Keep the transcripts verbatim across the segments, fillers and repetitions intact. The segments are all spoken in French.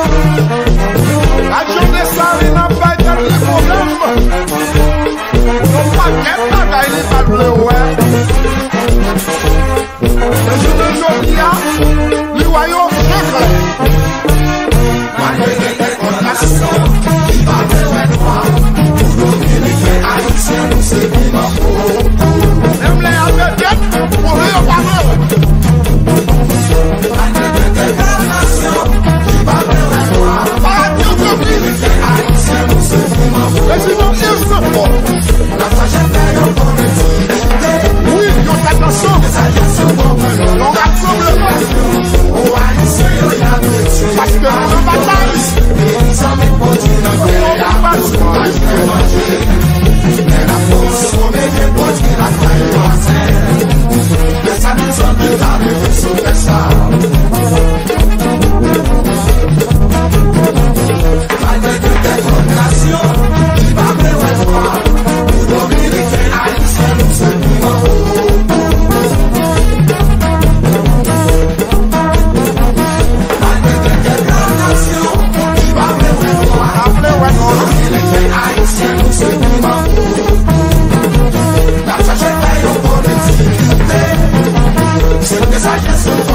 La journée ça, il n'a pas été le problème. Non pas qu'elle n'a pas été pas le ouais. Le jour de Jodia, le royaume secret. Malgré les condamnations, il va vers toi. Pour dominer haïtien, nous c'est vivant. Même les Américains, pour rien parler. Malgré les condamnations, il va vers toi. Par Dieu de vie, haïtien, nous c'est vivant. Et sinon, il se faut. La tragédie est encore une oui, il y a attention. On rassemble pas. Parce que la bataille, ça me produit dans le bataille. Mais la force, on met des produits la taille. Mais ça nous a fait arriver sur ça. Malgré toutes les condamnations, il va me voir. Pour dominer les haïtiens, nous sommes vivants. Yes,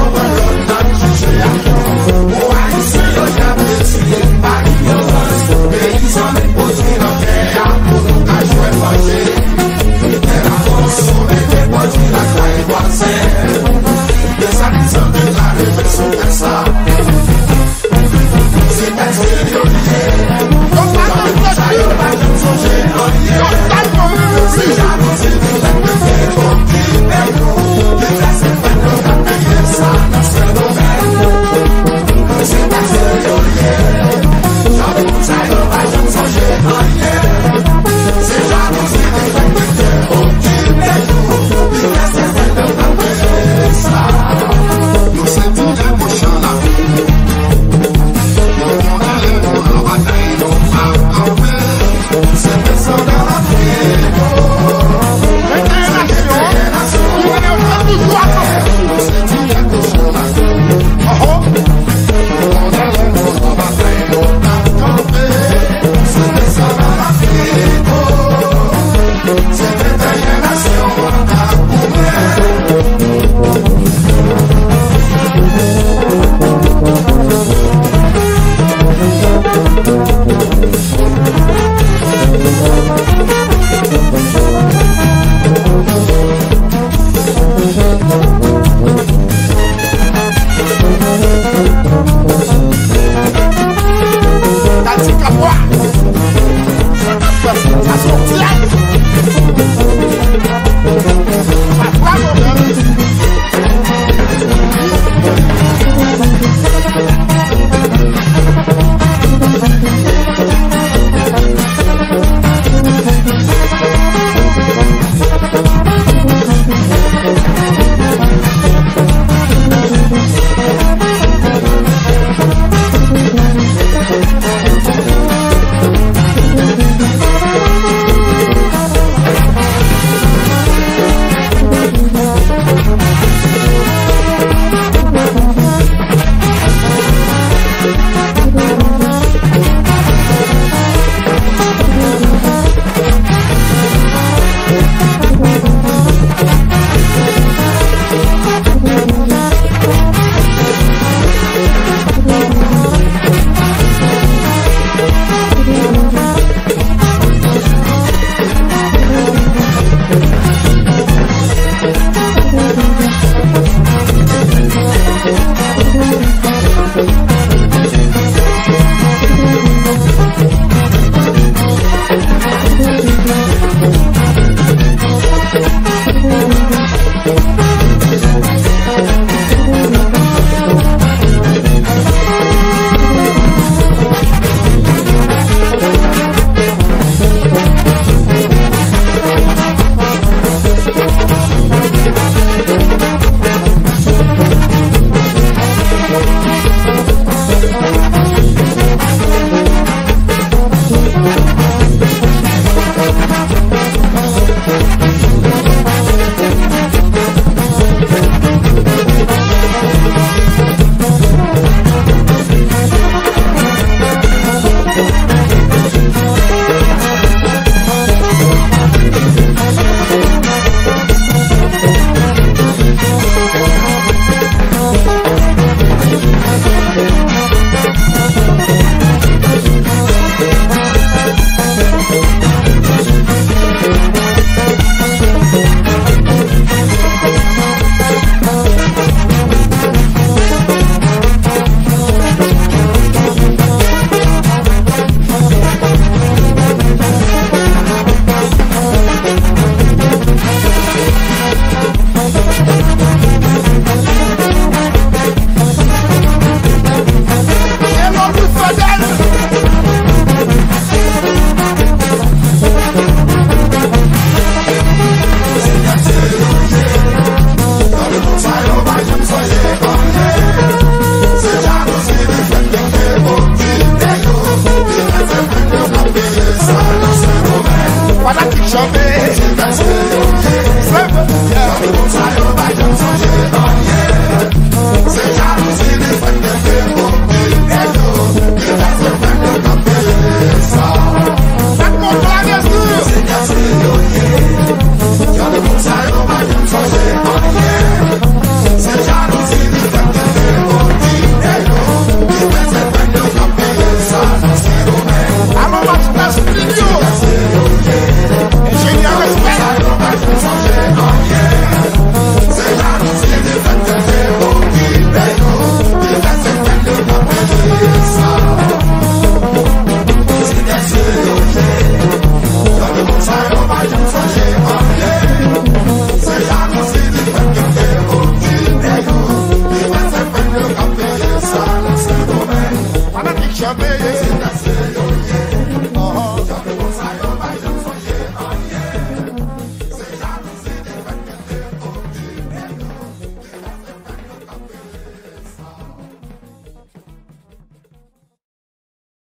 jamais.